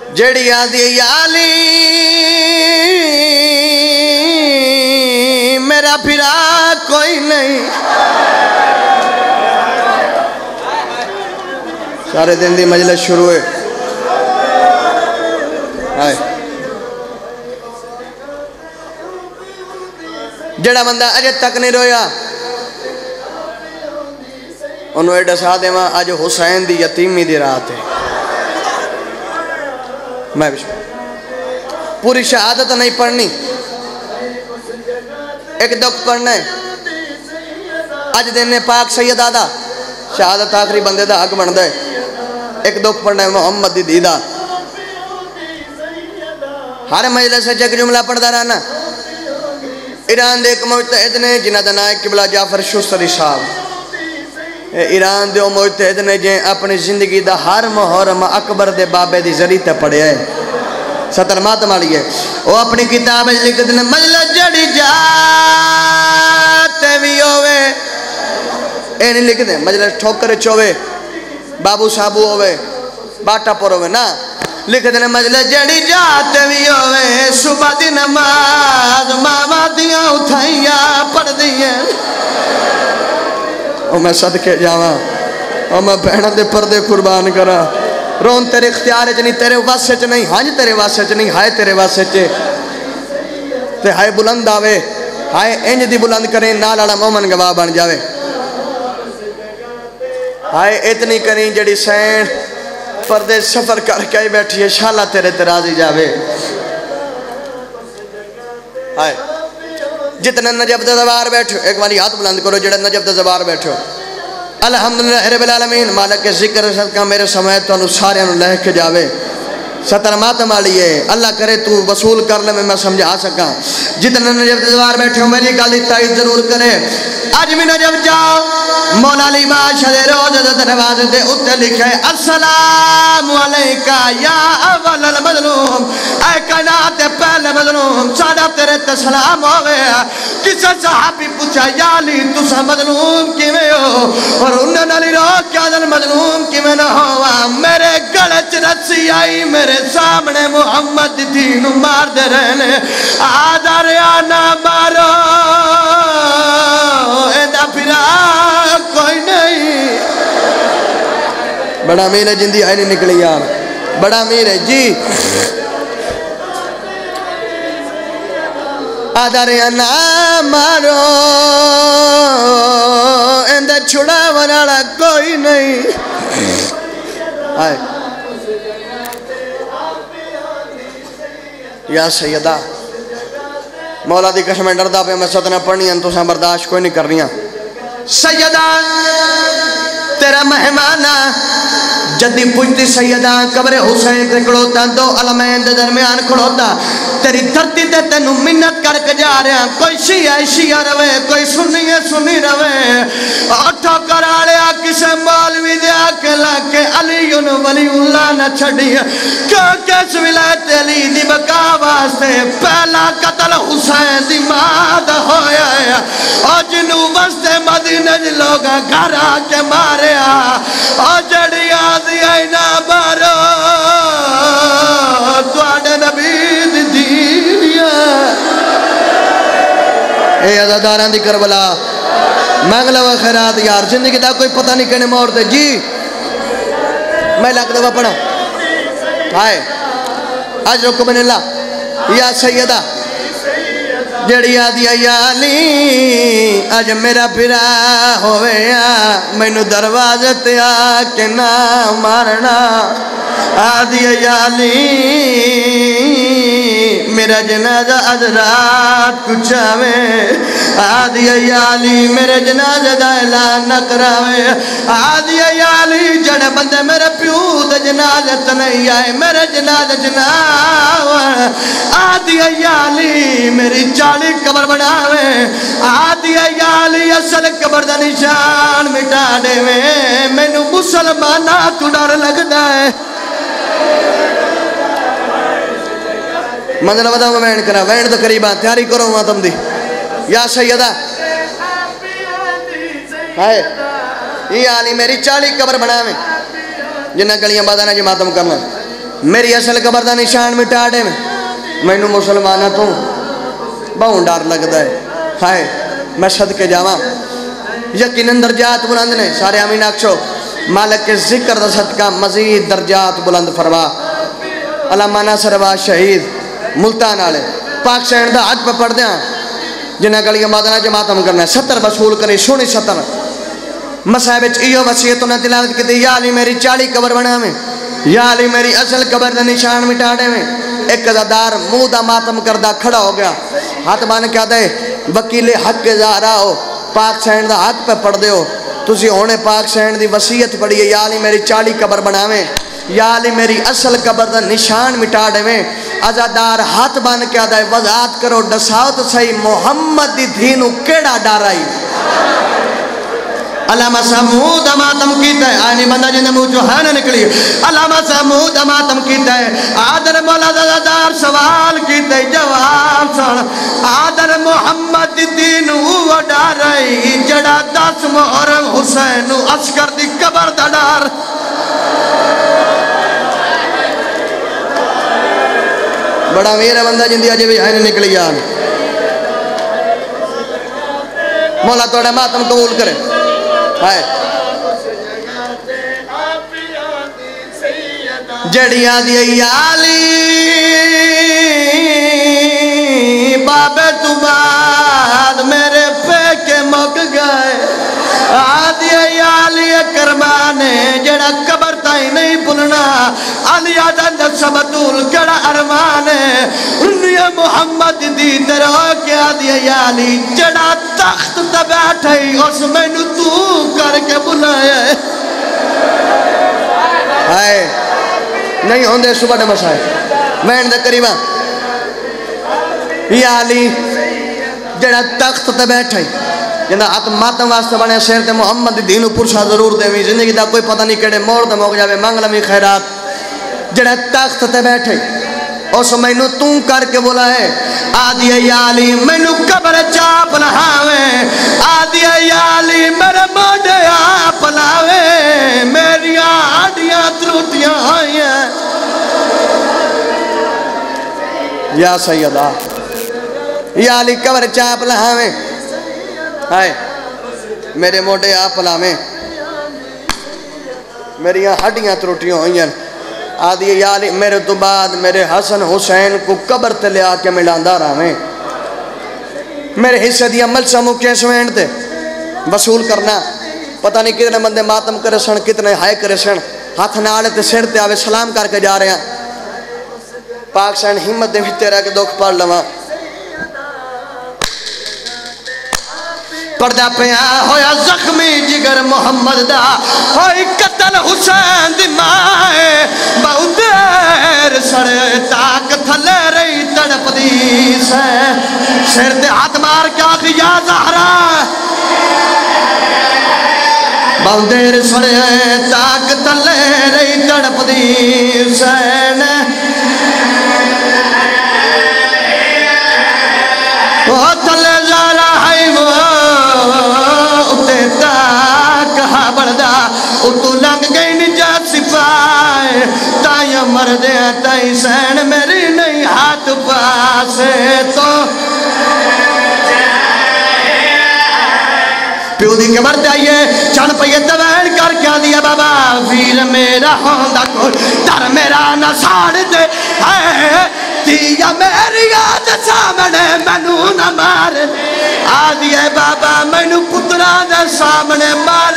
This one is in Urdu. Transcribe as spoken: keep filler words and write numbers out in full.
جڑی آدھی یالی میرا پھرا کوئی نہیں سارے دن دی مجلس شروع ہے آئے جڑا بندہ اجے تک نہیں رویا انہوں ایڈا سا دے ماں آج حسین دی یتیمی دی رات ہے میں بھی پوری شہادت نہیں پڑھنی ایک دکھ پڑھنا ہے آج دن پاک سید آدھا شہادت آخری بندے دا حق بندہ ہے ایک دکھ پڑھنا ہے محمد دی دیدہ ہر مجلس سے ایک جملہ پڑھتا رہنا ایران دے ایک مجتہد نے جنہ دنا ہے قبلہ جعفر شستری صاحب ایران دے مجتہد نے جن اپنی زندگی دا ہر محرم اکبر دے بابے دی ذریعہ تے پڑھے ہے ستر ماتم آلی ہے وہ اپنی کتاب لکھ دینے مجلس جڑی جاتے بھی ہوئے اے نہیں لکھ دیں مجلس ٹھوکر چوئے بابو صاحبو ہوئے باٹا پر ہوئے نا لکھ دینے مجلس جڑی جاتے بھی ہوئے صبح دی نماز ماما دیاں اٹھائیاں پڑھ دیئے او میں صدقے جاواں او میں بہنہ دے پردے قربان کرا رون تیرے اختیار ہے نہیں تیرے واسے چ نہیں ہاں تیرے واسے چ نہیں ہائے تیرے واسے چ تے ہائے بلند آوے ہائے انج دی بلند کریں نالاڑا مومن گواہ بن جاوے ہائے اتنی کریں جڑی سین پردے سفر کر کے بیٹھی ہے شالا تیرے ترازی جاوے ہائے جتنے نجب دے زبار بیٹھو ایک والی ہاتھ بلند کرو جڑے نجب دے زبار بیٹھو الحمدللہ رب العالمین مالک کے ذکر صدقہ میرے سمیت تو انہوں سارے انہوں لہ کے جاوے ستر ماتم آلی ہے اللہ کرے تو وصول کر لے میں میں سمجھا سکا جتنے نجب دے زبار بیٹھو میری گالی تائید ضرور کرے آج بھی نجب جاؤ مولا علی بادشاہ دے روز دے دروازے دے اتے لکھے السلام علیکہ یا اول المظلوم اے کائنات پہلے مظلوم سادہ تیرے تے سلام ہوئے کسے صحابی پوچھا یا علی تسا مظلوم کی میں ہو اور انہوں نے علی رو کیا دن مظلوم کی میں نہ ہوا میرے گلچ رسی آئی میرے سامنے محمد دین مار دے رہنے آدھر آنا مارو ایدہ پھرا کوئی نہیں بڑا امیر ہے جندی آئی نہیں نکلی یار بڑا امیر ہے جی آدھر آنا مارو ایدہ چھڑا وناڑا کوئی نہیں آئے یا سیدہ مولا دی قسم ڈردہ پہ میں ستنہ پڑھنی ہیں تو ساں برداشت کوئی نہیں کر رہی ہیں سیدہ تیرا مہمانہ جدی پوچھتی سیدہ قبر حسین تے کھڑوتا دو علمین دے درمیان کھڑوتا تیری دھرتی تے تینوں منت کر کے جا رہے ہیں کوئی شیعہ شیعہ روے کوئی سنی ہے سنی روے اٹھو کرا لیا کسے مولوی دیا کے لاکے علی ولی اللہ نہ چھڑی کیونکہ اس ولایت علی دی بقا واسطے پہلا قتل حسین دی ماد ہویا ہے اور جنو واسطے مدینہ جی لوگا گھر آ کے مارے اور جڑی آدھی آئی نا مارو توڑے نبی دی دینیا اے عزاداران دی کربلا مانگلہ و خیرات یار زندگی دا کوئی پتہ نہیں کہنے موڑ دے جی میں لاکھ دفعہ پڑھا آئے آج رکو بن اللہ یا سیدہ جڑی آدھی یا علی آج میرا پھرا ہوئے یا میں نو دروازت آ کے نہ مارنا آدھی یا علی میرا جنازہ از رات کچھ آوے آدھی یا علی میرے جنازہ دا اعلان نہ کراوے آدھی یا علی جڑے بندے میرے پیو دا جنازت نہیں آئے میرے جنازہ جناوے آدھی یا علی میری چالی قبر بناوے آدھی یا علی اصل قبر دا نشان مٹا دے میں نو مسلمانہ تو ڈر لگتا ہے منزل ودا میں وین کرا وین تو قریبا تیاری کرو وہاں تم دی یا سیدہ ہائے یہ علی میری چالی قبر بنا میں جنہ گلیاں بادانا جی ماتم کرنا میری اصل قبر دا نشان مٹا دے میں مینوں مسلمانہ تو بہت ڈر لگتا ہے ہائے میں صدقے جاواں یقیناً درجات بلند نے سارے آمین آکھو مالک کے ذکر دا صدقہ مزید درجات بلند فرما علامہ ناصر عباس شہید ملتان آلے پاک شہر دا حج پہ پڑھ دیاں جنہیں گلیاں مادنہ جماعتم کرنا ہے ستر بسول کریں سونی ستر مسائب ایو وسیعتوں نے تلاوت کی تھی یا علی میری چاڑی قبر بنا میں یا علی میری اصل قبر دا نشان مٹا دے میں ایک قضادار منہ دا ماتم کردہ کھڑا ہو گیا ہاتھ بانے کیا دے وکیل حق کے زہرا ہو پاک سینڈ دا حق پہ پڑھ دے ہو تسی ہونے پاک سینڈ دی وسیعت پڑھی ہے یا علی میری چاڑی قبر بنا میں یا علی میری اصل قبر دا نشان مٹا دے میں ازادار ہاتھ بان کیا دے وضاحت کرو ڈساؤ تو صحیح محمد دی دھینو کیڑا ڈارائی علامہ سمود ماتم کیتا ہے آئینی بندہ جنہیں مو جوہانا نکلی علامہ سمود ماتم کیتا ہے آدر مولا دادار سوال کیتا ہے جواب سن آدر محمد دین او ڈارائی جڑا دس محرم حسین عسکر دی قبر دا ڈار بڑا میرا بندہ جن دی آجے بھی آئینی نکلی آن مولا توڑے ماتم قبول کرے ہائے جڑیاں دی علی بابے تو بعد میرے پیکے مک گئے آدھی علی کرمانے جڑا قبر تائی نہیں بھولنا علی آدھا سبتول کڑا ارمانے انہی محمد دی درہ کے آدھی علی جڑا تخت تا بیٹھے اس میں نو تو کر کے بلائے آئے نہیں ہوندے صبح دے مسائے وین دے قریبا یا علی جڑا تخت تا بیٹھے جنہا ہاتھ ماتم واسطہ بنے شہر تے محمد دینو پرشا ضرور دے ہوئی زندگی دا کوئی پتہ نہیں کڑے موڑ دا موقع جاوے مانگ لمی خیرات جڑا تخت تے بیٹھے اس میں نو توں کر کے بولا ہے آدھی ایالی میں نو قبر چاپ لہاوے آدھی ایالی میرے موڑے آپ لاوے میری آڈیاں تروٹیاں آئی ہیں یا سیدہ یا علی قبر چاپ لہاوے آئے میرے موڑے آپ لاوے میری ہڈیاں تروٹیاں ہوئی ہیں آدھی یا علی میرے تو بعد میرے حسن حسین کو قبر تے لے آکے ملاندہ رہے میرے حصے دی عمل سمو کیسے وینڈ تے وصول کرنا پتہ نہیں کتنے بندے ماتم کرے سن کتنے ہائے کرے سن ہاتھ نالے تے سڑ تے آوے سلام کر کے جا رہے ہیں پاک سین ہمت دے بھی تیرا کے دکھ پڑھ لواں پردہ پہ ہویا زخمی جگر محمد دا ہوئی قتل حسین دی مائے بہت دیر سڑے تاک تھلے رہی تڑپ دی سے سر دے ہاتھ مار کیا آخری یا زہرا بہت دیر سڑے تاک تھلے رہی تڑپ دی سے وہ تھلے زہرا ہے وہ کہا بڑھدا اتو لنگ گئی نجات سپائے تائی مرد تائی سین میری نہیں ہاتھ پاسے تو پیو دی کے مرد آئیے چند پہ یہ دوین کر کیا دیا بابا ویر میرا ہوندہ کوئی در میرا نہ ساڑ دے دیا میری آج سامنے منو نہ مار آدھی ہے بابا منو پترہ دے سامنے مار